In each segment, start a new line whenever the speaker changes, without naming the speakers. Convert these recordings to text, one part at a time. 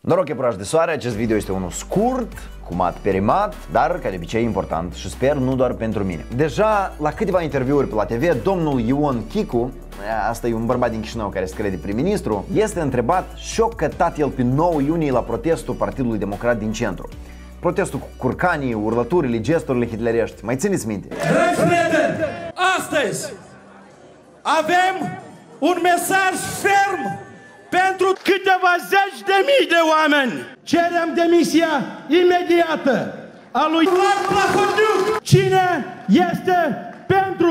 Noroc epuraș de soare, acest video este unul scurt, cu mat perimat, dar ca de obicei important și sper nu doar pentru mine. Deja la câteva interviuri pe la TV, domnul Ion Chicu, asta e un bărbat din Chișinău care se crede prim-ministru, este întrebat și a cătat el pe 9 iunie la protestul Partidului Democrat din centru. Protestul cu curcanii, urlăturile, gesturile hitlerești. Mai țineți minte?
Dragi prieteni, astăzi avem un mesaj ferm pentru câteva zeci de mii de oameni. Cerem demisia imediată a lui Vlad Plahotniuc. Cine este pentru?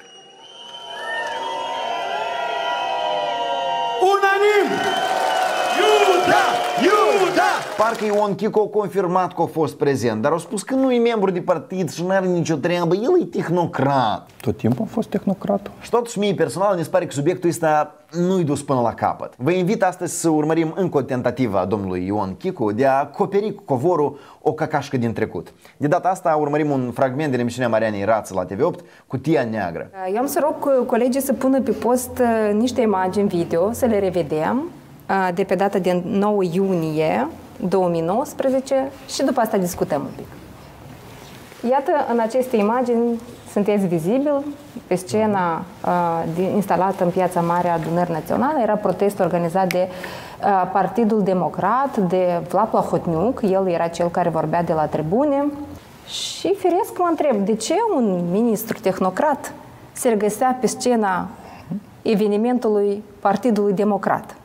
Unanim! Iuda! Iuda!
Parcă Ion Chicu a confirmat că a fost prezent, dar a spus că nu e membru de partid și nu are nicio treabă, el e tehnocrat.
Tot timpul a fost tehnocrat.
Și totuși mie personal mi se pare că subiectul ăsta nu-i dus până la capăt. Vă invit astăzi să urmărim încă o tentativă a domnului Ion Chicu de a acoperi cu covorul o cacașcă din trecut. De data asta urmărim un fragment din emisiunea Marianei Rață la TV8, Cutia Neagră.
Eu am să rog colegii să pună pe post niște imagini video, să le revedem de pe data de 9 iunie 2019 și după asta discutăm un pic. Iată, în aceste imagini sunteți vizibil pe scena instalată în Piața Mare a Adunării Naționale. Era protest organizat de Partidul Democrat, de Vlad Plahotniuc. El era cel care vorbea de la tribune. Și firesc mă întreb, de ce un ministru tehnocrat se regăsea pe scena evenimentului Partidului Democrat?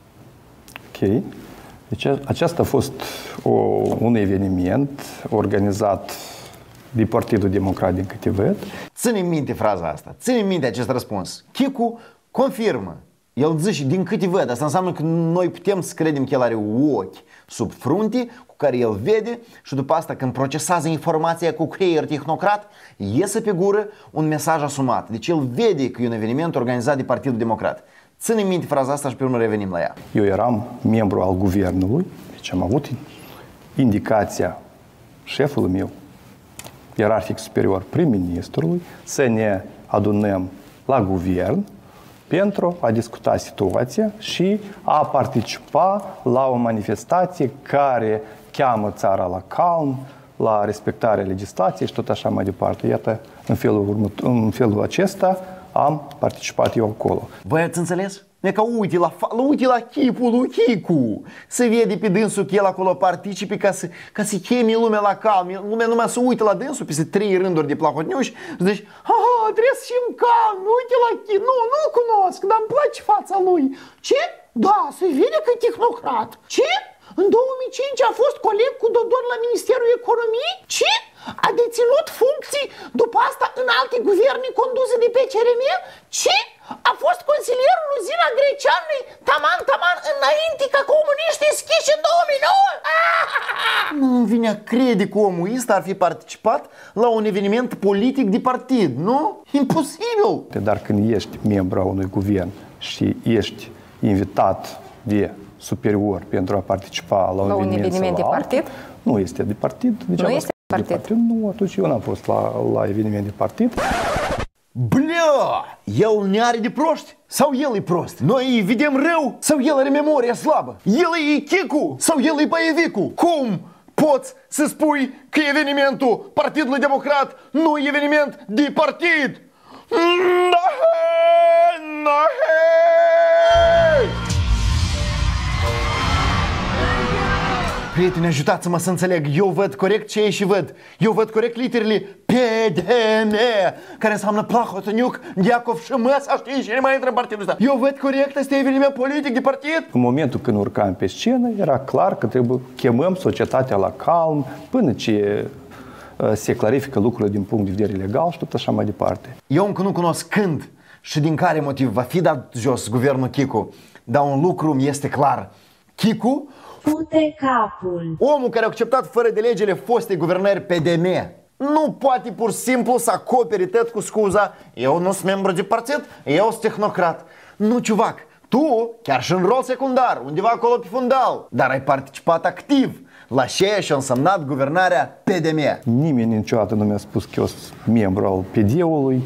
Ok. Deci acesta a fost un eveniment organizat de Partidul Democrat, din câte văd.
Ține-mi minte fraza asta, ține-mi minte acest răspuns. Chicu confirmă. El zice, din câte văd, asta înseamnă că noi putem să credem că el are ochi sub frunte cu care el vede și după asta când procesează informația cu creier tehnocrat, iese pe gură un mesaj asumat. Deci el vede că e un eveniment organizat de Partidul Democrat. Ține minte fraza asta și pe urmă revenim la ea.
Eu eram membru al guvernului, deci am avut indicația șefului meu, ierarhic superior prim-ministrului, să ne adunăm la guvern pentru a discuta situația și a participa la o manifestație care cheamă țara la calm, la respectarea legislației și tot așa mai departe. Iată, în felul acesta am participat eu acolo.
Voi ați înțeles? E ca uite la chipul lui Chicu. Se vede pe dânsul că el acolo participe ca să cheme lumea la calm. Lumea numai să uite la dânsul peste 3 rânduri de Plahotniuci și zici, trebuie să fim calm, uite la Chicu. Nu cunosc, dar îmi place fața lui. Ce? Da, se vede că e tehnocrat. Ce? În 2005 a fost coleg cu Dodon la Ministerul Economiei? Ce? A deținut funcții după asta în alte guverne conduse de PCRM? Ce? A fost consilierul lui Zina Greceanului taman înainte ca comuniștii schiși în 2009? Nu-mi vine a crede că omul ăsta ar fi participat la un eveniment politic de partid, nu? Imposibil!
Dar când ești membru a unui guvern și ești invitat de superior pentru a participa la un eveniment
de partid?
Nu este de partid.
Nu este de partid?
Nu, atunci eu n-am fost la eveniment de partid.
Blea! El ne are de proști? Sau el e prost? Noi îi vedem rău? Sau el are memoria slabă? El e Chicu? Sau el e Băievicu? Cum poți să spui că evenimentul Partidului Democrat nu e eveniment de partid? Prieteni, ajutați-mă să înțeleg. Eu văd corect ce ei și văd. Eu văd corect literele PDM, care înseamnă Plahotniuc, Iacov și Măsa, știi, și mai intră în partidul ăsta. Eu văd corect, este eveniment politic de partid.
În momentul când urcam pe scenă, era clar că trebuie chemăm societatea la calm până ce se clarifică lucrurile din punct de vedere legal și tot așa mai departe.
Eu încă nu cunosc când și din care motiv va fi dat jos guvernul Chicu, dar un lucru mi este clar. Chicu
fute capul.
Omul care a acceptat fără de legele foste guvernări PDM nu poate pur și simplu să acopere tot cu scuza eu nu sunt membru de partid, eu sunt tehnocrat. Nu, ciuvac, tu, chiar și în rol secundar, undeva acolo pe fundal, dar ai participat activ la ceea ce a însemnat guvernarea PDM.
Nimeni niciodată nu mi-a spus că eu sunt membru al PD-ului.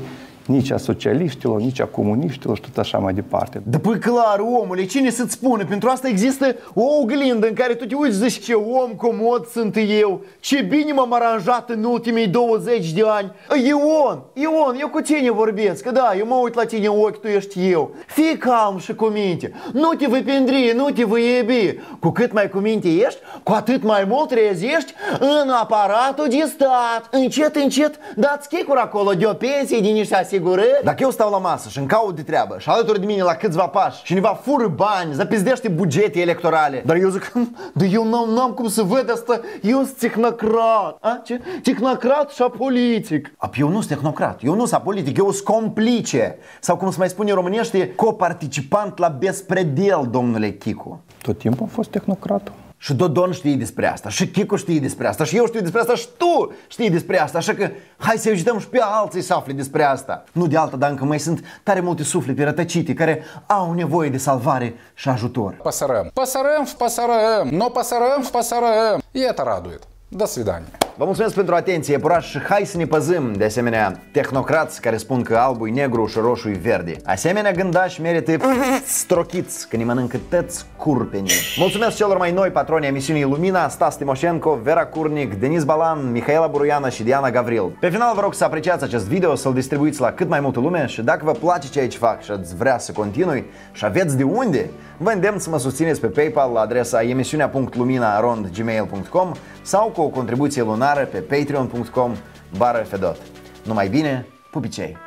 nici a socialiștilor, nici a comuniștilor și tot așa mai departe.
Da, păi clar, omule, cine să-ți spune? Pentru asta există o oglindă în care tu te uiți și zici ce om comod sunt eu, ce bine m-am aranjat în ultimii 20 de ani. Ion, eu cu tine vorbesc, că da, eu mă uit la tine în ochi, tu ești eu. Fii calm și cu minte, nu te văpindri, nu te văiebi. Cu cât mai cu minte ești, cu atât mai mult trezești în aparatul de stat. Încet, dați chicuri acolo de o pensie, de niște asigurări. Dacă eu stau la masă și îmi caut de treabă și alături de mine la câțiva pași cineva fură bani, zapizdește bugete electorale, dar eu zic, dar eu n-am cum să văd asta, eu sunt tehnocrat. A? Ce? Tehnocrat și apolitic. Eu nu sunt tehnocrat, eu nu sunt apolitic, eu sunt complice. Sau cum se mai spune în românește, coparticipant la bespredel, domnule Chicu.
Tot timpul am fost tehnocratul.
Și Dodon știe despre asta, și Chicu știe despre asta, și eu știu despre asta, și tu știi despre asta. Așa că hai să ajutăm și pe alții să afle despre asta. Nu de alta, dar încă mai sunt tare multe suflete rătăcite care au nevoie de salvare și ajutor.
Посорем, но посорем. И это радует. До свидания.
Vă mulțumesc pentru atenție, iepuraș, și hai să ne păzim de asemenea tehnocrați care spun că albul e negru și roșu e verde. Asemenea gândași merită strochiți când îi mănâncă tăți curpenii. Mulțumesc celor mai noi patroni emisiunii Lumina, Stas Timoșenko, Vera Curnic, Denis Balan, Mihaela Buruiana și Diana Gavril. Pe final vă rog să apreciați acest video, să-l distribuiți la cât mai multă lume și dacă vă place ce aici fac și ați vrea să continui și aveți de unde, vă îndemn să mă susțineți pe PayPal la adresa emisiunea.lumina@gmail.com sau cu o contribuție lunară pe patreon.com/fedot. Numai bine, pupicei!